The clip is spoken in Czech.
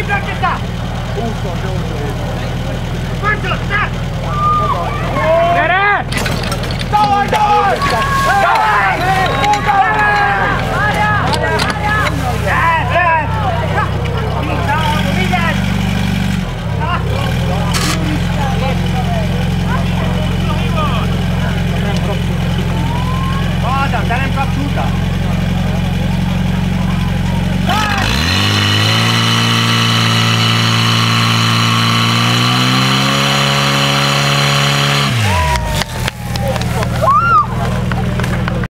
Pripravte sa! Úzko, že už to je. Marcel, tak!